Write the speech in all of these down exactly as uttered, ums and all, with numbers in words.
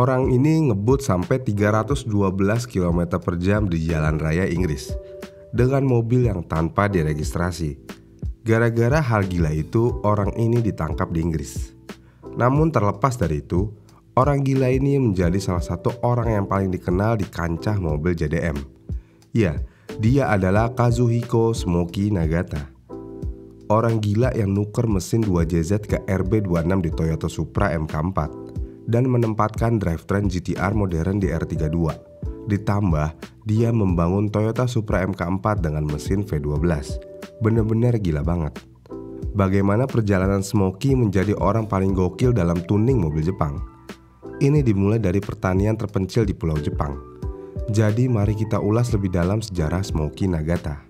Orang ini ngebut sampai tiga ratus dua belas kilometer per jam di jalan raya Inggris dengan mobil yang tanpa diregistrasi. Gara-gara hal gila itu, orang ini ditangkap di Inggris. Namun terlepas dari itu, orang gila ini menjadi salah satu orang yang paling dikenal di kancah mobil J D M. Ya, dia adalah Kazuhiko Smoky Nagata. Orang gila yang nuker mesin dua J Z ke R B dua puluh enam di Toyota Supra M K empat dan menempatkan drivetrain G T R modern di R tiga puluh dua. Ditambah, dia membangun Toyota Supra M K empat dengan mesin V dua belas. Bener-bener gila banget. Bagaimana perjalanan Smoky menjadi orang paling gokil dalam tuning mobil Jepang? Ini dimulai dari pertanian terpencil di Pulau Jepang. Jadi mari kita ulas lebih dalam sejarah Smoky Nagata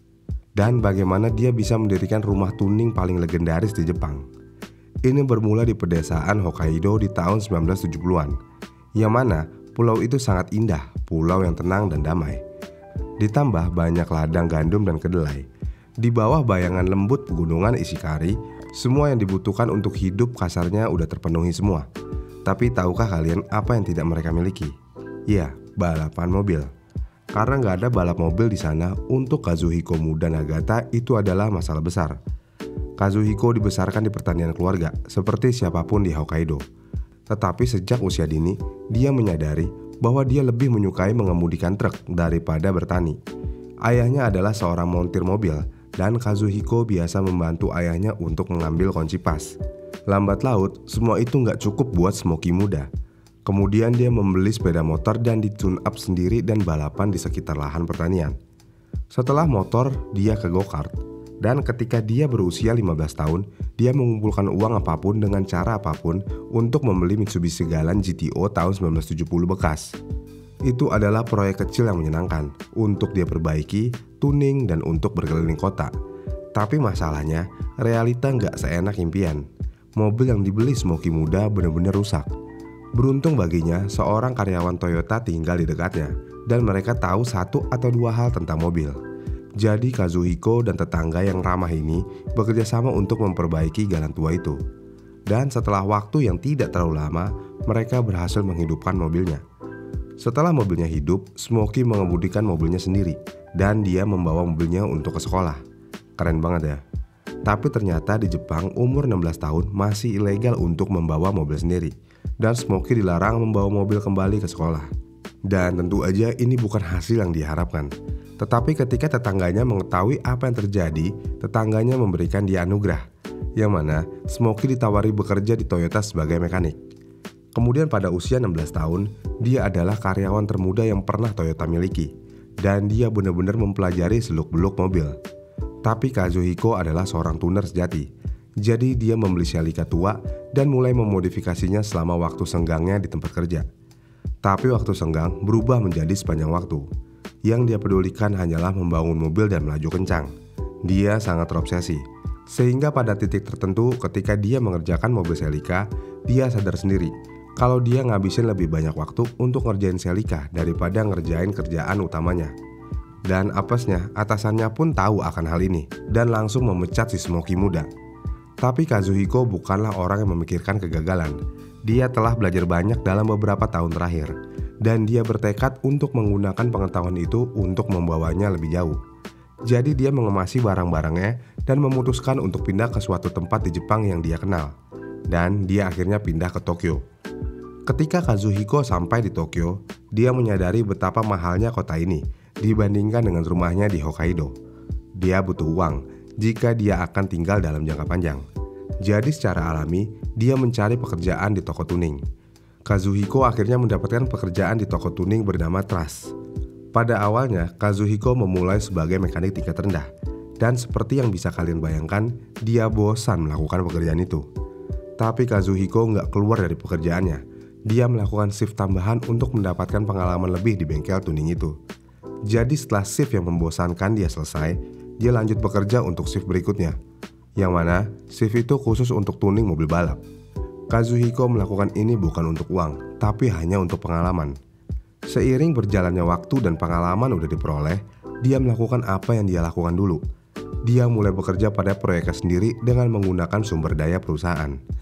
dan bagaimana dia bisa mendirikan rumah tuning paling legendaris di Jepang. Ini bermula di pedesaan Hokkaido di tahun sembilan belas tujuh puluhan, yang mana pulau itu sangat indah, pulau yang tenang dan damai. Ditambah banyak ladang gandum dan kedelai. Di bawah bayangan lembut pegunungan Ishikari, semua yang dibutuhkan untuk hidup kasarnya udah terpenuhi semua. Tapi tahukah kalian apa yang tidak mereka miliki? Ya, balapan mobil. Karena nggak ada balap mobil di sana, untuk Kazuhiko muda Nagata itu adalah masalah besar. Kazuhiko dibesarkan di pertanian keluarga, seperti siapapun di Hokkaido. Tetapi sejak usia dini, dia menyadari bahwa dia lebih menyukai mengemudikan truk daripada bertani. Ayahnya adalah seorang montir mobil, dan Kazuhiko biasa membantu ayahnya untuk mengambil kunci pas. Lambat laut, semua itu nggak cukup buat Smoky muda. Kemudian dia membeli sepeda motor dan di-tune up sendiri dan balapan di sekitar lahan pertanian. Setelah motor, dia ke go-kart. Dan ketika dia berusia lima belas tahun, dia mengumpulkan uang apapun dengan cara apapun untuk membeli Mitsubishi Galant G T O tahun sembilan belas tujuh puluh bekas. Itu adalah proyek kecil yang menyenangkan untuk dia perbaiki, tuning, dan untuk berkeliling kota. Tapi masalahnya, realita nggak seenak impian. Mobil yang dibeli Smoky muda benar-benar rusak. Beruntung baginya, seorang karyawan Toyota tinggal di dekatnya, dan mereka tahu satu atau dua hal tentang mobil. Jadi Kazuhiko dan tetangga yang ramah ini bekerja sama untuk memperbaiki Galant tua itu. Dan setelah waktu yang tidak terlalu lama, mereka berhasil menghidupkan mobilnya. Setelah mobilnya hidup, Smoky mengemudikan mobilnya sendiri, dan dia membawa mobilnya untuk ke sekolah. Keren banget ya. Tapi ternyata di Jepang umur enam belas tahun masih ilegal untuk membawa mobil sendiri, dan Smoky dilarang membawa mobil kembali ke sekolah. Dan tentu aja ini bukan hasil yang diharapkan. Tetapi ketika tetangganya mengetahui apa yang terjadi, tetangganya memberikan dia anugerah, yang mana Smoky ditawari bekerja di Toyota sebagai mekanik. Kemudian pada usia enam belas tahun, dia adalah karyawan termuda yang pernah Toyota miliki, dan dia benar-benar mempelajari seluk-beluk mobil. Tapi Kazuhiko adalah seorang tuner sejati. Jadi dia membeli Celica tua dan mulai memodifikasinya selama waktu senggangnya di tempat kerja. Tapi waktu senggang berubah menjadi sepanjang waktu. Yang dia pedulikan hanyalah membangun mobil dan melaju kencang. Dia sangat terobsesi. Sehingga pada titik tertentu ketika dia mengerjakan mobil Celica, dia sadar sendiri kalau dia ngabisin lebih banyak waktu untuk ngerjain Celica daripada ngerjain kerjaan utamanya. Dan apesnya, atasannya pun tahu akan hal ini dan langsung memecat si Smoky muda. Tapi Kazuhiko bukanlah orang yang memikirkan kegagalan. Dia telah belajar banyak dalam beberapa tahun terakhir, dan dia bertekad untuk menggunakan pengetahuan itu untuk membawanya lebih jauh. Jadi dia mengemasi barang-barangnya dan memutuskan untuk pindah ke suatu tempat di Jepang yang dia kenal. Dan dia akhirnya pindah ke Tokyo. Ketika Kazuhiko sampai di Tokyo, dia menyadari betapa mahalnya kota ini dibandingkan dengan rumahnya di Hokkaido. Dia butuh uang jika dia akan tinggal dalam jangka panjang. Jadi secara alami, dia mencari pekerjaan di toko tuning. Kazuhiko akhirnya mendapatkan pekerjaan di toko tuning bernama Trust. Pada awalnya, Kazuhiko memulai sebagai mekanik tingkat rendah. Dan seperti yang bisa kalian bayangkan, dia bosan melakukan pekerjaan itu. Tapi Kazuhiko nggak keluar dari pekerjaannya. Dia melakukan shift tambahan untuk mendapatkan pengalaman lebih di bengkel tuning itu. Jadi setelah shift yang membosankan dia selesai, dia lanjut bekerja untuk shift berikutnya, yang mana shift itu khusus untuk tuning mobil balap. Kazuhiko melakukan ini bukan untuk uang, tapi hanya untuk pengalaman. Seiring berjalannya waktu dan pengalaman udah diperoleh, dia melakukan apa yang dia lakukan dulu. Dia mulai bekerja pada proyeknya sendiri dengan menggunakan sumber daya perusahaan.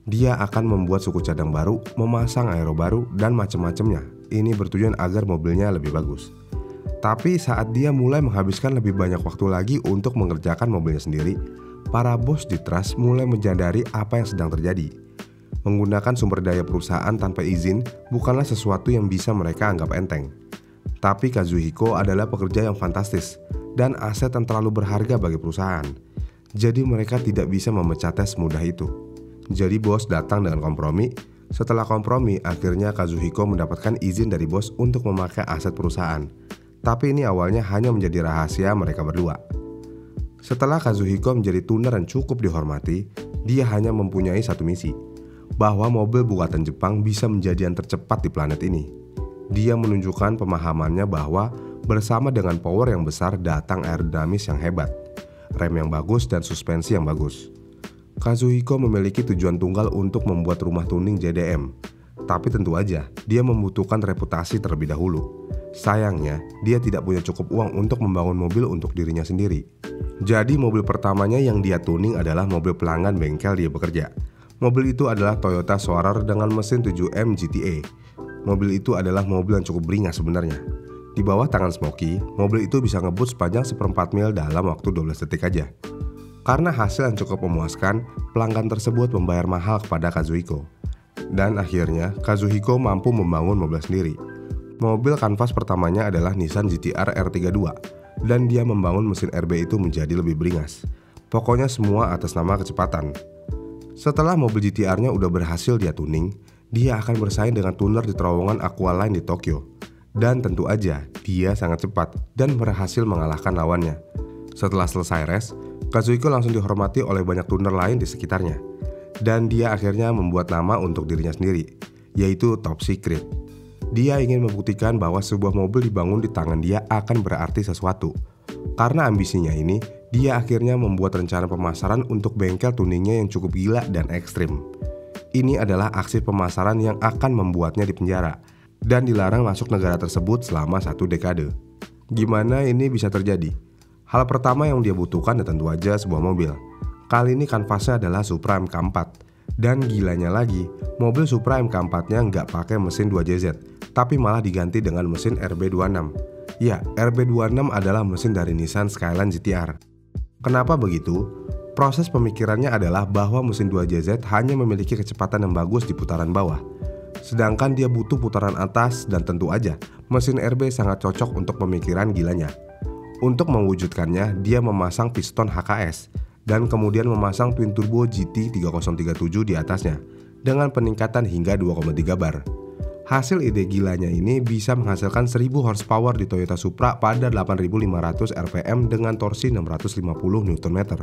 Dia akan membuat suku cadang baru, memasang aero baru, dan macam-macamnya. Ini bertujuan agar mobilnya lebih bagus. Tapi saat dia mulai menghabiskan lebih banyak waktu lagi untuk mengerjakan mobilnya sendiri, para bos di trust mulai menyadari apa yang sedang terjadi. Menggunakan sumber daya perusahaan tanpa izin bukanlah sesuatu yang bisa mereka anggap enteng. Tapi Kazuhiko adalah pekerja yang fantastis dan aset yang terlalu berharga bagi perusahaan. Jadi mereka tidak bisa memecatnya semudah itu. Jadi bos datang dengan kompromi. Setelah kompromi, akhirnya Kazuhiko mendapatkan izin dari bos untuk memakai aset perusahaan. Tapi ini awalnya hanya menjadi rahasia mereka berdua. Setelah Kazuhiko menjadi tuner yang cukup dihormati, dia hanya mempunyai satu misi, bahwa mobil buatan Jepang bisa menjadi yang tercepat di planet ini. Dia menunjukkan pemahamannya bahwa bersama dengan power yang besar datang aerodinamis yang hebat, rem yang bagus, dan suspensi yang bagus. Kazuhiko memiliki tujuan tunggal untuk membuat rumah tuning J D M. Tapi tentu aja, dia membutuhkan reputasi terlebih dahulu. Sayangnya, dia tidak punya cukup uang untuk membangun mobil untuk dirinya sendiri. Jadi mobil pertamanya yang dia tuning adalah mobil pelanggan bengkel dia bekerja. Mobil itu adalah Toyota Soarer dengan mesin tujuh M G T A. Mobil itu adalah mobil yang cukup beringas sebenarnya. Di bawah tangan Smokey, mobil itu bisa ngebut sepanjang seperempat mil dalam waktu dua belas detik aja. Karena hasil yang cukup memuaskan, pelanggan tersebut membayar mahal kepada Kazuhiko. Dan akhirnya, Kazuhiko mampu membangun mobil sendiri. Mobil kanvas pertamanya adalah Nissan G T R R tiga puluh dua, dan dia membangun mesin R B itu menjadi lebih beringas. Pokoknya semua atas nama kecepatan. Setelah mobil G T R-nya udah berhasil dia tuning, dia akan bersaing dengan tuner di terowongan Aqualine di Tokyo. Dan tentu aja, dia sangat cepat dan berhasil mengalahkan lawannya. Setelah selesai race, Kazuhiko langsung dihormati oleh banyak tuner lain di sekitarnya. Dan dia akhirnya membuat nama untuk dirinya sendiri, yaitu Top Secret. Dia ingin membuktikan bahwa sebuah mobil dibangun di tangan dia akan berarti sesuatu. Karena ambisinya ini, dia akhirnya membuat rencana pemasaran untuk bengkel tuningnya yang cukup gila dan ekstrim. Ini adalah aksi pemasaran yang akan membuatnya dipenjara dan dilarang masuk negara tersebut selama satu dekade. Gimana ini bisa terjadi? Hal pertama yang dia butuhkan ya tentu aja sebuah mobil. Kali ini kanvasnya adalah Supra M K empat. Dan gilanya lagi, mobil Supra M K empat-nya nggak pakai mesin dua J Z, tapi malah diganti dengan mesin R B dua puluh enam. Ya, R B dua puluh enam adalah mesin dari Nissan Skyline G T R. Kenapa begitu? Proses pemikirannya adalah bahwa mesin dua J Z hanya memiliki kecepatan yang bagus di putaran bawah. Sedangkan dia butuh putaran atas dan tentu aja, mesin R B sangat cocok untuk pemikiran gilanya. Untuk mewujudkannya, dia memasang piston H K S dan kemudian memasang twin turbo G T tiga nol tiga tujuh di atasnya dengan peningkatan hingga dua koma tiga bar. Hasil ide gilanya ini bisa menghasilkan seribu horsepower di Toyota Supra pada delapan ribu lima ratus R P M dengan torsi enam ratus lima puluh newton meter.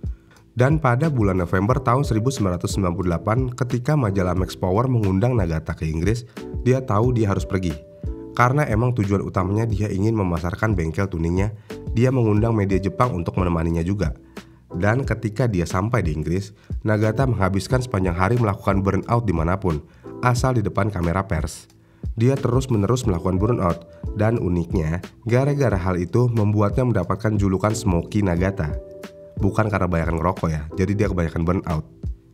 Dan pada bulan November tahun seribu sembilan ratus sembilan puluh delapan, ketika majalah Max Power mengundang Nagata ke Inggris, dia tahu dia harus pergi. Karena emang tujuan utamanya dia ingin memasarkan bengkel tuningnya, dia mengundang media Jepang untuk menemaninya juga. Dan ketika dia sampai di Inggris, Nagata menghabiskan sepanjang hari melakukan burnout dimanapun, asal di depan kamera pers. Dia terus-menerus melakukan burnout, dan uniknya, gara-gara hal itu membuatnya mendapatkan julukan Smokey Nagata. Bukan karena kebanyakan ngerokok ya, jadi dia kebanyakan burnout.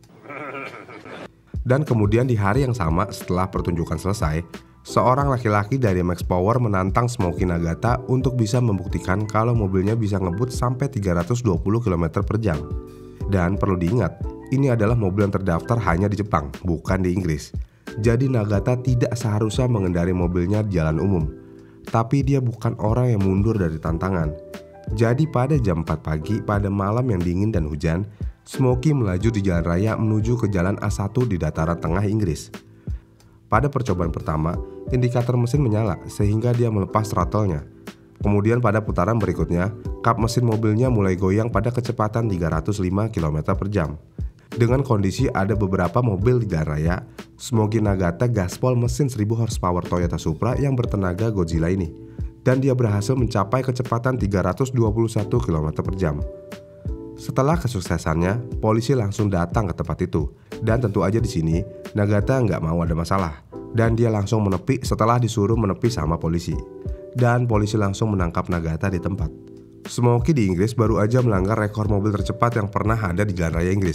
Dan kemudian di hari yang sama setelah pertunjukan selesai, seorang laki-laki dari Max Power menantang Smokey Nagata untuk bisa membuktikan kalau mobilnya bisa ngebut sampai tiga ratus dua puluh kilometer per jam. Dan perlu diingat, ini adalah mobil yang terdaftar hanya di Jepang, bukan di Inggris. Jadi Nagata tidak seharusnya mengendarai mobilnya di jalan umum. Tapi dia bukan orang yang mundur dari tantangan. Jadi pada jam empat pagi pada malam yang dingin dan hujan, Smokey melaju di jalan raya menuju ke jalan A satu di dataran tengah Inggris. Pada percobaan pertama, indikator mesin menyala sehingga dia melepas throttle-nya. Kemudian pada putaran berikutnya, kap mesin mobilnya mulai goyang pada kecepatan tiga ratus lima kilometer per jam. Dengan kondisi ada beberapa mobil di jalan raya, Smokey Nagata gaspol mesin seribu horsepower Toyota Supra yang bertenaga Godzilla ini. Dan dia berhasil mencapai kecepatan tiga ratus dua puluh satu kilometer per jam. Setelah kesuksesannya, polisi langsung datang ke tempat itu. Dan tentu aja di sini, Nagata nggak mau ada masalah. Dan dia langsung menepi setelah disuruh menepi sama polisi. Dan polisi langsung menangkap Nagata di tempat. Smokey di Inggris baru aja melanggar rekor mobil tercepat yang pernah ada di jalan raya Inggris.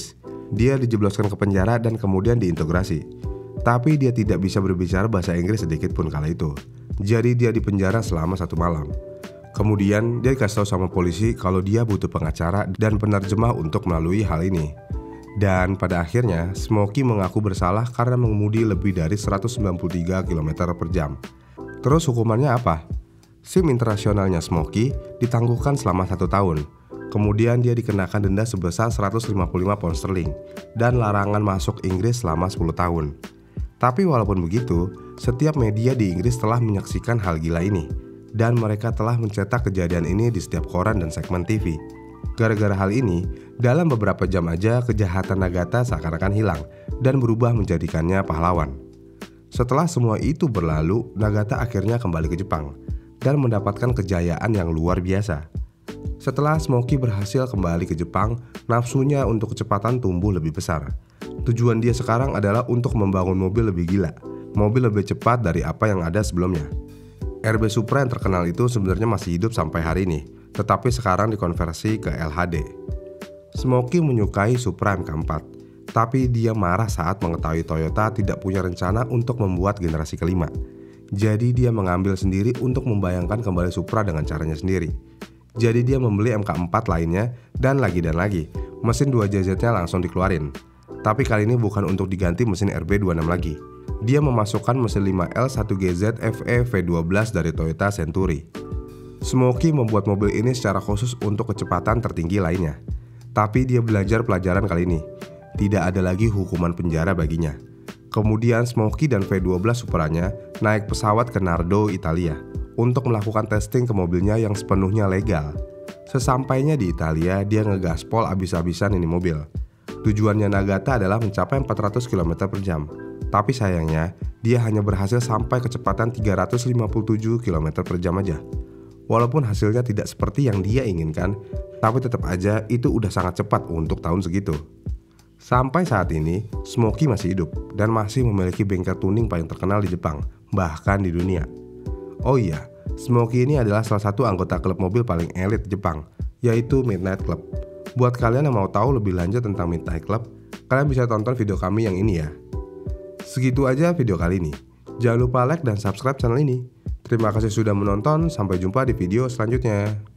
Dia dijebloskan ke penjara dan kemudian diintegrasi. Tapi dia tidak bisa berbicara bahasa Inggris sedikit pun kala itu. Jadi dia dipenjara selama satu malam. Kemudian dia dikasih tahu sama polisi kalau dia butuh pengacara dan penerjemah untuk melalui hal ini. Dan pada akhirnya Smokey mengaku bersalah karena mengemudi lebih dari seratus sembilan puluh tiga kilometer per jam. Terus hukumannya apa? SIM internasionalnya Smokey ditangguhkan selama satu tahun. Kemudian dia dikenakan denda sebesar seratus lima puluh lima pound sterling dan larangan masuk Inggris selama sepuluh tahun. Tapi walaupun begitu, setiap media di Inggris telah menyaksikan hal gila ini, dan mereka telah mencetak kejadian ini di setiap koran dan segmen T V. Gara-gara hal ini, dalam beberapa jam aja kejahatan Nagata seakan-akan hilang dan berubah menjadikannya pahlawan. Setelah semua itu berlalu, Nagata akhirnya kembali ke Jepang dan mendapatkan kejayaan yang luar biasa. Setelah Smokey berhasil kembali ke Jepang, nafsunya untuk kecepatan tumbuh lebih besar. Tujuan dia sekarang adalah untuk membangun mobil lebih gila, mobil lebih cepat dari apa yang ada sebelumnya. R B Supra yang terkenal itu sebenarnya masih hidup sampai hari ini, tetapi sekarang dikonversi ke L H D. Smokey menyukai Supra M K empat, tapi dia marah saat mengetahui Toyota tidak punya rencana untuk membuat generasi kelima. Jadi dia mengambil sendiri untuk membayangkan kembali Supra dengan caranya sendiri. Jadi dia membeli M K empat lainnya dan lagi dan lagi, mesin dua J Z-nya langsung dikeluarin. Tapi kali ini bukan untuk diganti mesin R B dua puluh enam lagi. Dia memasukkan mesin lima L satu G Z F E V dua belas dari Toyota Century. Smokey membuat mobil ini secara khusus untuk kecepatan tertinggi lainnya. Tapi dia belajar pelajaran kali ini. Tidak ada lagi hukuman penjara baginya. Kemudian Smokey dan V dua belas Supranya naik pesawat ke Nardo, Italia untuk melakukan testing ke mobilnya yang sepenuhnya legal. Sesampainya di Italia, dia ngegaspol abis-abisan ini mobil. Tujuannya Nagata adalah mencapai empat ratus kilometer per jam. Tapi sayangnya, dia hanya berhasil sampai kecepatan tiga ratus lima puluh tujuh kilometer per jam aja. Walaupun hasilnya tidak seperti yang dia inginkan, tapi tetap aja itu udah sangat cepat untuk tahun segitu. Sampai saat ini, Smokey masih hidup dan masih memiliki bengkel tuning paling terkenal di Jepang, bahkan di dunia. Oh iya, Smokey ini adalah salah satu anggota klub mobil paling elit Jepang, yaitu Midnight Club. Buat kalian yang mau tahu lebih lanjut tentang Midnight Club, kalian bisa tonton video kami yang ini ya. Segitu aja video kali ini. Jangan lupa like dan subscribe channel ini. Terima kasih sudah menonton, sampai jumpa di video selanjutnya.